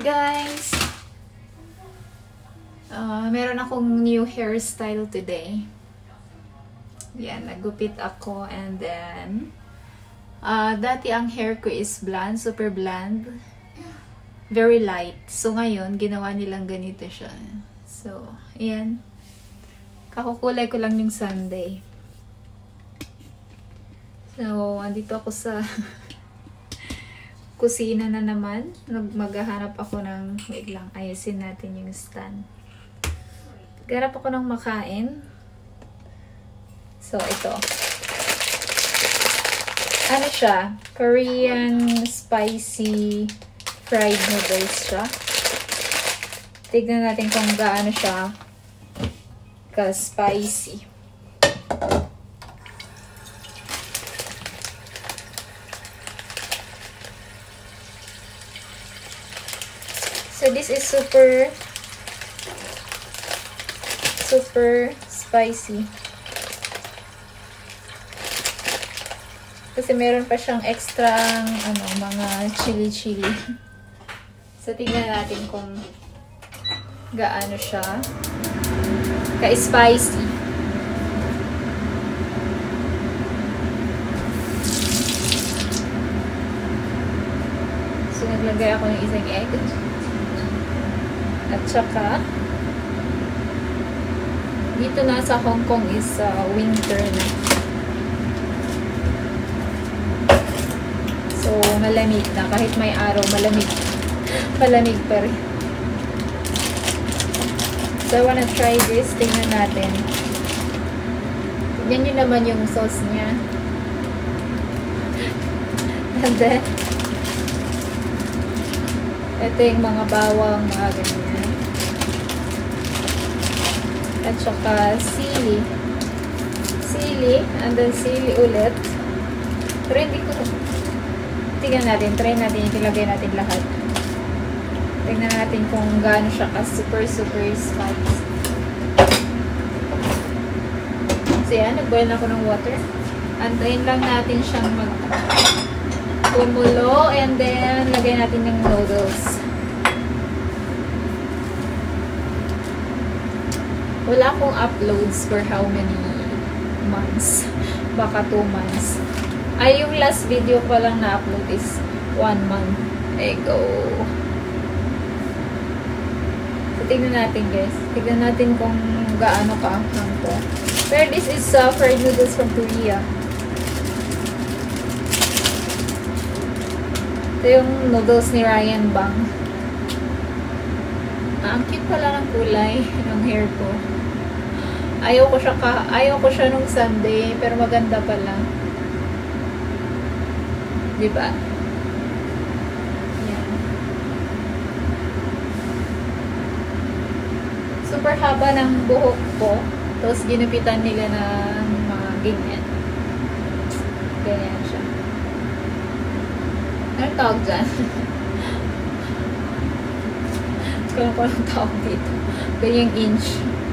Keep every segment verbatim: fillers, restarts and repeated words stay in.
guys! Uh, meron akong new hairstyle today. Yan, nagupit ako and then uh, dati ang hair ko is blonde, super blonde. Very light. So ngayon, ginawa nilang ganito siya. So, ayan. Kakukulay ko lang yung Sunday. So, andito ako sa kusina na naman. Maghahanap ako ng, wait lang, ayusin natin yung stand. Maghahanap ako ng makain. So, ito. Ano siya? Korean spicy fried noodles siya. Tignan natin kung gaano siya ka-spicy. So this is super super spicy. Kasi meron pa siyang extra ano, mga chili-chili. So tingnan natin kung gaano siya ka-spicy. So naglagay ako ng isang egg. At saka, dito na sa Hong Kong is uh, winter na. So, malamig na. Kahit may araw, malamig. Malamig pa rin. So, I wanna try this. Tingnan natin. Tignan nyo naman yung sauce niya. And then, ito yung mga bawang, mga ganyan. At saka sili. Sili. And then sili ulit. Pero hindi ko... Tingnan natin. Try natin. Ilagay natin lahat. Tingnan natin kung gaano siya ka super super spicy. So yan. Nag-boil ako ng water. Antayin lang natin siyang mag... kumulo. And then, lagay natin yung noodles. Wala akong uploads for how many months. Baka two months. Ay, yung last video ko lang na-upload is one month ago. So, tignan natin guys. Tignan natin kung gaano ka-anghang to. Pero this is uh, fried noodles from Korea. Ito yung noodles ni Ryan Bang. Ah, ang cute pala ng kulay ng hair ko. Ayaw ko siya ka, ayaw ko siya nung Sunday, pero maganda pala. 'Di ba? Yan. Super haba ng buhok ko. Tapos ginupitan nila ng mga ganyan. Ganyan siya. Anong tawag dyan? Kung ko lang tawag dito. Ganyang inch.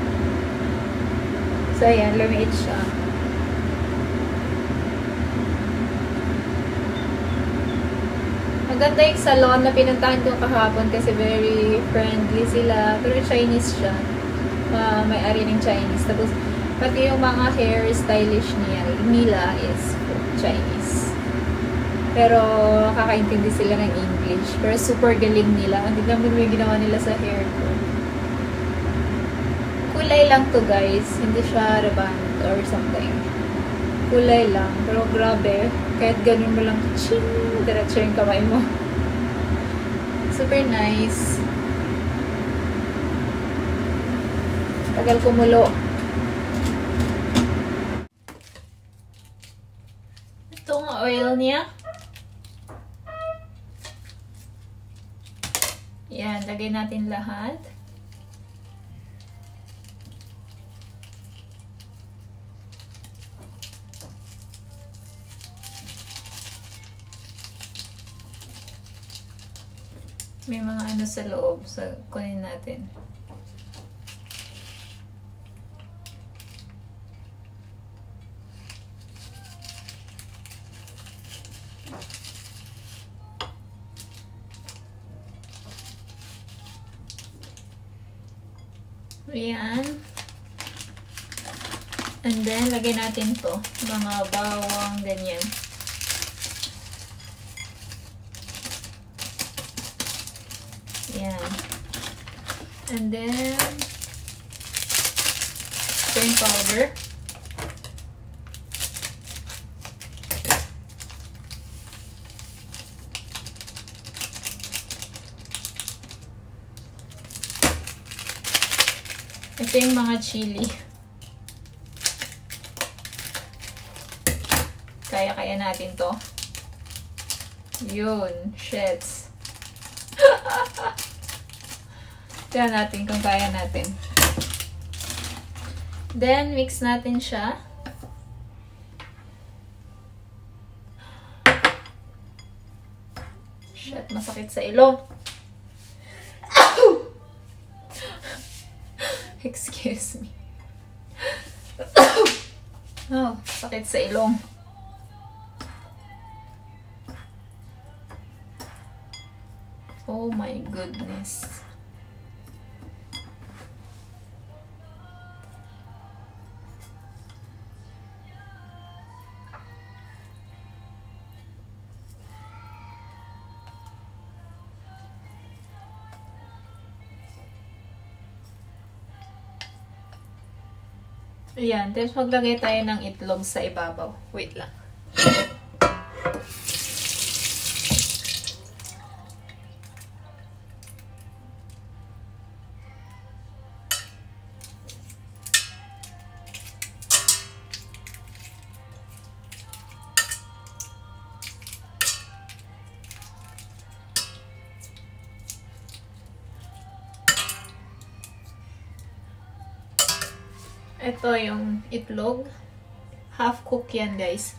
So, ayan. Lumiit siya. Maganda yung salon na pinuntahan ko kahapon kasi very friendly sila. Pero Chinese siya. Uh, may ari ng Chinese. Tapos, pati yung mga hair stylish niya, nila is Chinese. Pero, kakaintindi sila ng English. Pero, super galing nila. Hindi naman yung ginawa nila sa hair ko. Kulay lang to guys. Hindi siya reband or something. Kulay lang. Pero, grabe. Kahit ganun mo lang, ching! Diretso yung kamay mo. Super nice. Tagal kumulo. Ito ang oil niya. Yan, lagay natin lahat. May mga ano sa loob, so kunin natin. Ayan. And then, lagay natin to. Mga bawang, ganyan. Ayan. And then, curry powder. Ito yung mga chili. Kaya-kaya natin to. Yun. Shits. Tignan natin kung kaya natin. Then, mix natin siya. Shit, masakit sa ilong. Excuse me. Oh, sakit sa ilong. Oh my goodness. Ayan, tapos maglagay tayo ng itlog sa ibabaw. Wait lang. Ito yung itlog. Half cook yan, guys.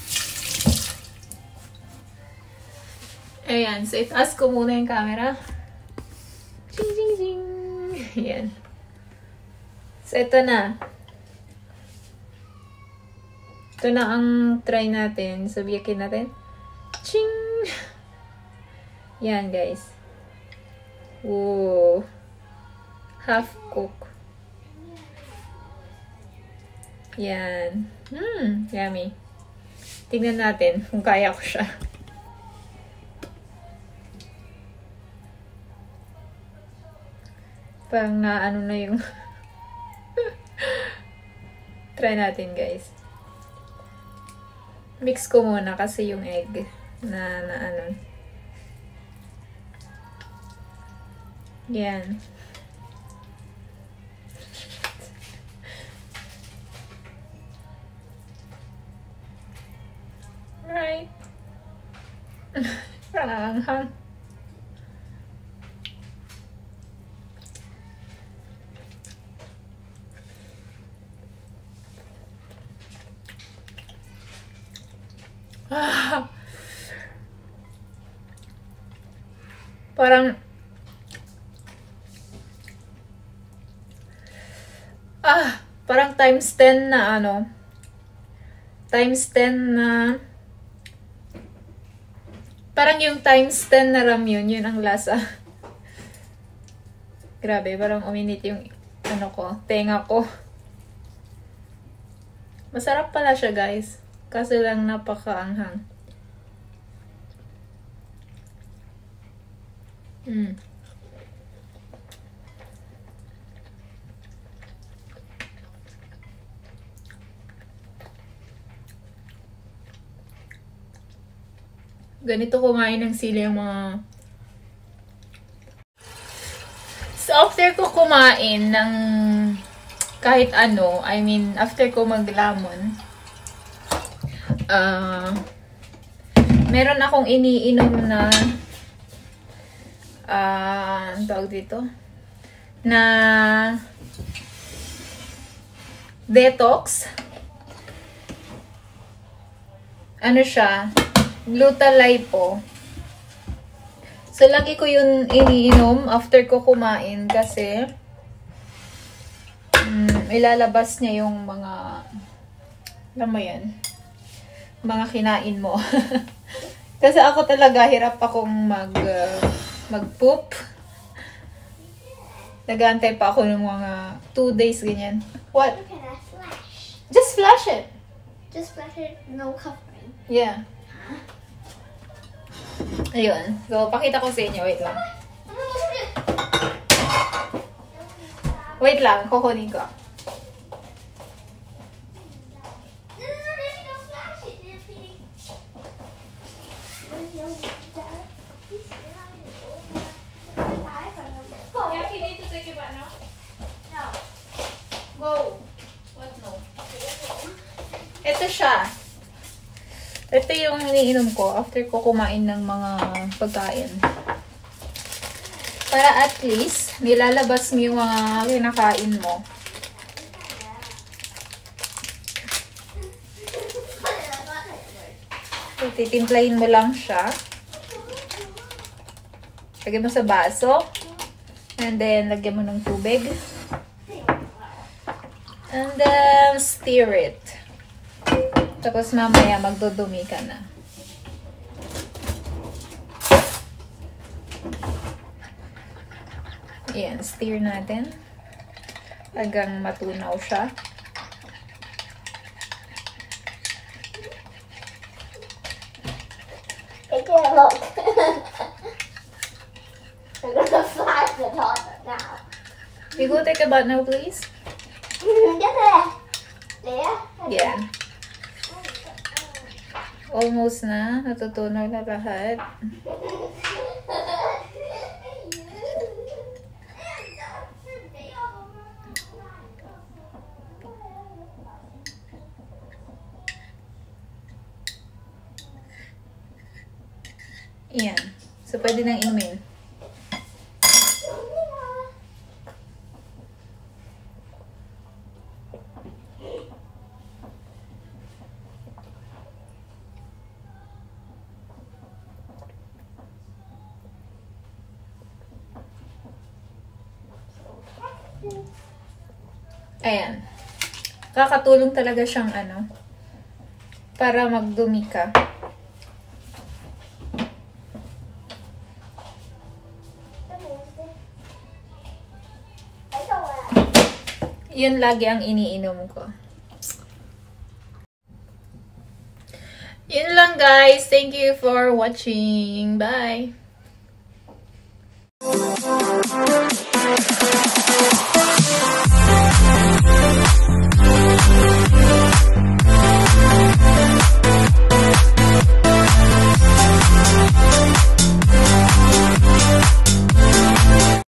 Ayan. So, itaas ko muna yung camera. Ching, ching, ching. Ayan. So, ito na. Ito na ang try natin. So, biyakin natin. Ching! Yan, guys. Whoa. Half cook. Yan. Hmm, yummy. Tingnan natin kung kaya ko siya. Parang na ano na yung try natin, guys. Mix ko muna kasi yung egg na, na ano. Yan. Right. Parang anghang. Ah. Parang ah, parang times ten na ano. Times ten na parang yung times ten na ramyun, yun ang lasa. Grabe, parang uminit yung ano ko, tenga ko. Masarap pala siya, guys. Kasi lang napakaanghang. Mm. Ganito kumain ng sili yung mga... So, after ko kumain ng kahit ano, I mean, after ko maglamon, uh, meron akong iniinom na uh, ang tawag dito? Na detox. Ano siya? Glutalipo. So, lagi ko yun iniinom after ko kumain kasi um, ilalabas niya yung mga, alam mo yan, mga kinain mo. Kasi ako talaga, hirap akong mag, uh, mag-poop. Nag-aantay pa ako ng mga two days, ganyan. What? Look at that flash. Just flash it. Just flash it, no covering. Yeah. Ayun. So, pakita ko sa inyo. Wait lang. Wait lang. Kukunin ko. Go. What no? Ito siya. Ito yung iniinom ko after ko kumain ng mga pagkain. Para at least, nilalabas mo yung mga kinakain mo. So, titimplahin mo lang siya. Lagyan mo sa baso. And then, lagyan mo ng tubig. And then, stir it. Tapos mamaya magdudumi ka na. Ayan, stir natin. Hanggang matunaw siya. Take a look. We're gonna flash the toilet now. You go take a bath now, please. Get there. There? Yeah. Almost na. Natutunaw na lahat. Ayan. So, pwede nang inumin. Ayan. Kakatulong talaga siyang ano, para magdumi ka. Yun lagi ang iniinom ko. Yun lang guys. Thank you for watching. Bye!